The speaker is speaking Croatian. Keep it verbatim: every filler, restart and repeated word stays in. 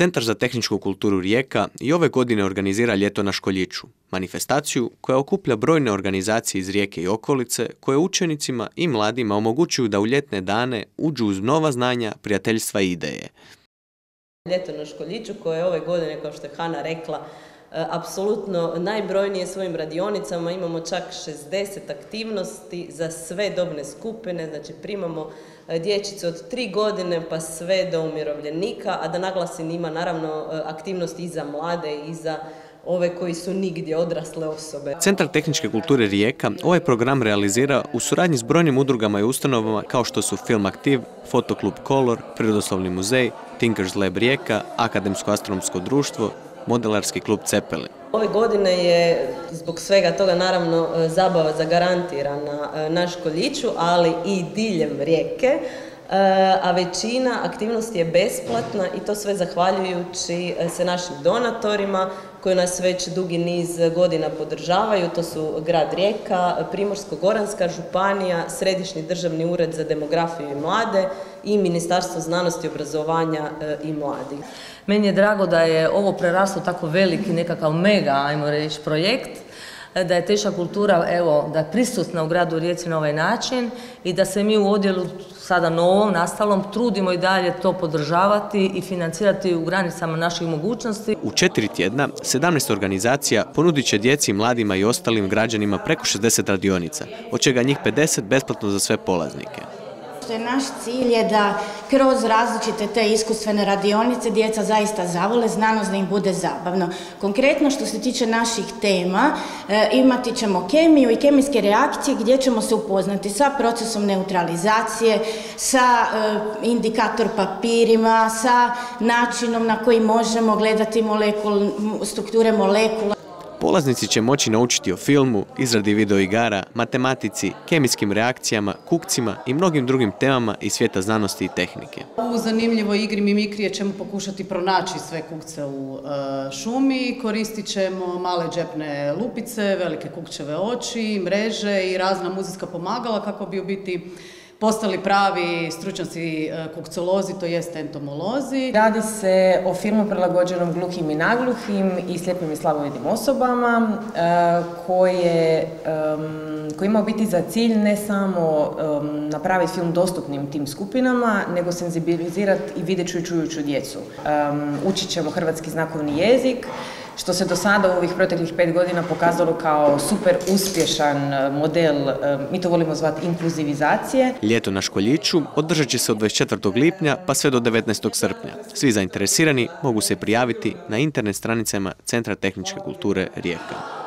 Centar za tehničku kulturu Rijeka i ove godine organizira Ljeto na Školjiću, manifestaciju koja okuplja brojne organizacije iz Rijeke i okolice koje učenicima i mladima omogućuju da u ljetne dane uđu uz nova znanja, prijateljstva i ideje. Ljeto na Školjiću koje je ove godine, kao što je Hana rekla, apsolutno najbrojnije svojim radionicama, imamo čak šezdeset aktivnosti za sve dobne skupine, znači primamo dječice od tri godine pa sve do umirovljenika, a da naglasim ima naravno aktivnosti i za mlade i za ove koji su nigdje, odrasle osobe. Centar tehničke kulture Rijeka ovaj program realizira u suradnji s brojnim udrugama i ustanovama kao što su Film Aktiv, Fotoklub Kolor, Prirodoslovni muzej, Tinkers Lab Rijeka, Akademsko-astronomsko društvo, Modelarski klub Cepelin. Ove godine je zbog svega toga naravno zabava zagarantirana na Školjiću, ali i diljem Rijeke, a većina aktivnosti je besplatna i to sve zahvaljujući se našim donatorima koji nas već dugi niz godina podržavaju. To su grad Rijeka, Primorsko-goranska županija, Središnji državni ured za demografiju i mlade i Ministarstvo znanosti, obrazovanja i mladih. Meni je drago da je ovo preraslo tako veliki nekakav mega, ajmo reći, projekt, da je teška kultura, evo, da je prisutna u gradu Rijeci na ovaj način i da se mi u odjelu sada novom, nastalom, trudimo i dalje to podržavati i financirati u granicama naših mogućnosti. U četiri tjedna, sedamnaest organizacija ponudit će djeci, mladima i ostalim građanima preko šezdeset radionica, od čega njih pedeset besplatno za sve polaznike. Naš cilj je da kroz različite te iskustvene radionice djeca zaista zavole znanost, da im bude zabavno. Konkretno što se tiče naših tema, e, imati ćemo kemiju i kemijske reakcije gdje ćemo se upoznati sa procesom neutralizacije, sa e, indikator papirima, sa načinom na koji možemo gledati molekul, strukture molekula. Polaznici će moći naučiti o filmu, izradi videoigara, matematici, kemijskim reakcijama, kukcima i mnogim drugim temama iz svijeta znanosti i tehnike. U zanimljivoj igri Mimikrije ćemo pokušati pronaći sve kukce u e, šumi, koristit ćemo male džepne lupice, velike kukčeve oči, mreže i razna muzejska pomagala kako bi u biti postali pravi stručnjaci kukcolozi, to jest entomolozi. Radi se o filmu prilagođenom gluhim i nagluhim i slijepim i slabovidnim osobama koje, koji ima biti za cilj ne samo napraviti film dostupnim tim skupinama, nego senzibilizirati i videću i čujuću djecu. Učit ćemo hrvatski znakovni jezik, što se do sada u ovih proteklih pet godina pokazalo kao super uspješan model, mi to volimo zvati inkluzivizacije. Ljeto na Školjiću održat će se od dvadeset četvrtog lipnja pa sve do devetnaestog srpnja. Svi zainteresirani mogu se prijaviti na internet stranicama Centra tehničke kulture Rijeka.